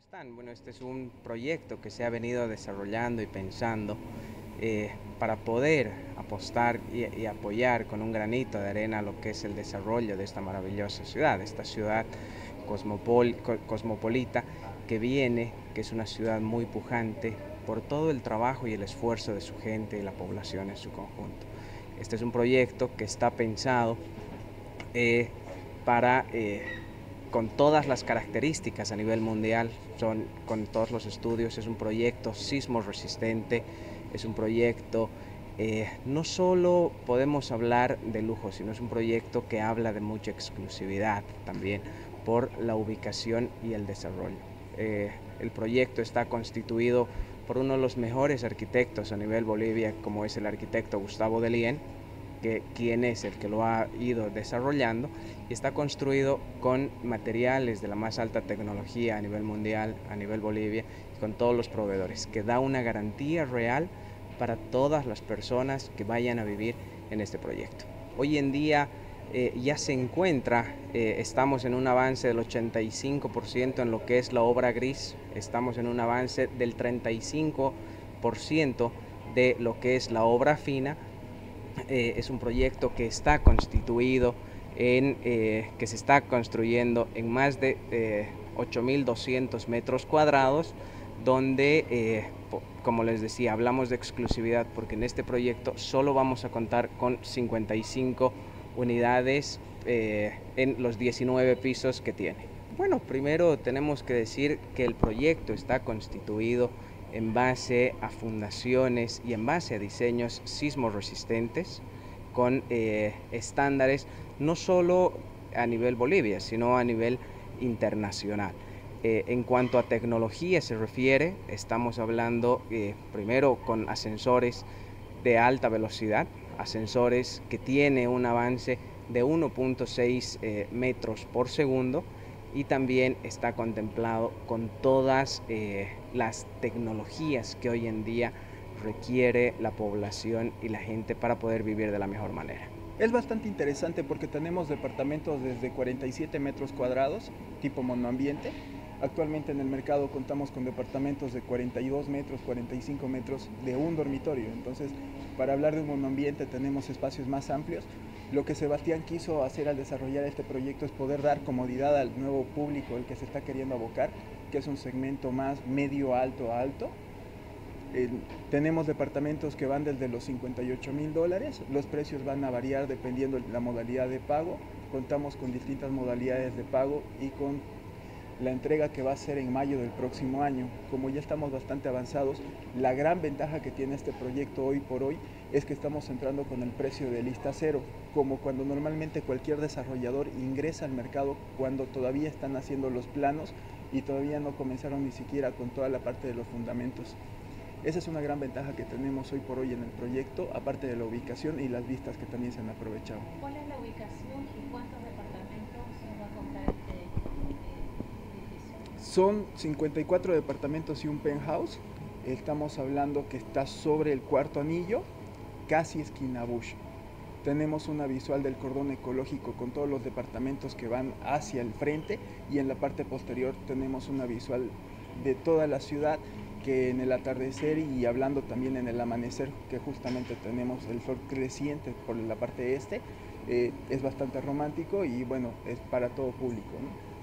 están? Bueno, este es un proyecto que se ha venido desarrollando y pensando para poder apostar y apoyar con un granito de arena lo que es el desarrollo de esta maravillosa ciudad, esta ciudad cosmopolita que es una ciudad muy pujante por todo el trabajo y el esfuerzo de su gente y la población en su conjunto. Este es un proyecto que está pensado para con todas las características a nivel mundial, con todos los estudios, es un proyecto sismo resistente, es un proyecto, no solo podemos hablar de lujo, sino es un proyecto que habla de mucha exclusividad también por la ubicación y el desarrollo. El proyecto está constituido por uno de los mejores arquitectos a nivel Bolivia, como es el arquitecto Gustavo Delien, quien es el que lo ha ido desarrollando, y está construido con materiales de la más alta tecnología a nivel mundial, a nivel Bolivia, y con todos los proveedores, que da una garantía real para todas las personas que vayan a vivir en este proyecto. Hoy en día ya se encuentra, estamos en un avance del 85% en lo que es la obra gris, estamos en un avance del 35% de lo que es la obra fina. Es un proyecto que está constituido que se está construyendo en más de 8.200 metros cuadrados, donde, como les decía, hablamos de exclusividad porque en este proyecto solo vamos a contar con 55 unidades en los 19 pisos que tiene. Bueno, primero tenemos que decir que el proyecto está constituido en base a fundaciones y en base a diseños sismo resistentes con estándares no solo a nivel Bolivia, sino a nivel internacional. En cuanto a tecnología se refiere, estamos hablando primero con ascensores de alta velocidad, ascensores que tiene un avance de 1.6 metros por segundo, y también está contemplado con todas las tecnologías que hoy en día requiere la población y la gente para poder vivir de la mejor manera. Es bastante interesante porque tenemos departamentos desde 47 metros cuadrados, tipo monoambiente. Actualmente en el mercado contamos con departamentos de 42 metros, 45 metros de un dormitorio. Entonces, para hablar de un monoambiente tenemos espacios más amplios. Lo que Sebastián quiso hacer al desarrollar este proyecto es poder dar comodidad al nuevo público, el que se está queriendo abocar, que es un segmento más medio alto a alto. Tenemos departamentos que van desde los $58.000, los precios van a variar dependiendo de la modalidad de pago, contamos con distintas modalidades de pago y con la entrega que va a ser en mayo del próximo año. Como ya estamos bastante avanzados, la gran ventaja que tiene este proyecto hoy por hoy es que estamos entrando con el precio de lista cero, como cuando normalmente cualquier desarrollador ingresa al mercado cuando todavía están haciendo los planos y todavía no comenzaron ni siquiera con toda la parte de los fundamentos. Esa es una gran ventaja que tenemos hoy por hoy en el proyecto, aparte de la ubicación y las vistas que también se han aprovechado. ¿Cuál es la ubicación y cuántos departamentos se va a comprar este edificio? Son 54 departamentos y un penthouse. Estamos hablando que está sobre el cuarto anillo, casi esquina Bush. Tenemos una visual del cordón ecológico con todos los departamentos que van hacia el frente, y en la parte posterior tenemos una visual de toda la ciudad, que en el atardecer y hablando también en el amanecer, que justamente tenemos el sol creciente por la parte este, es bastante romántico y bueno, es para todo público, ¿no?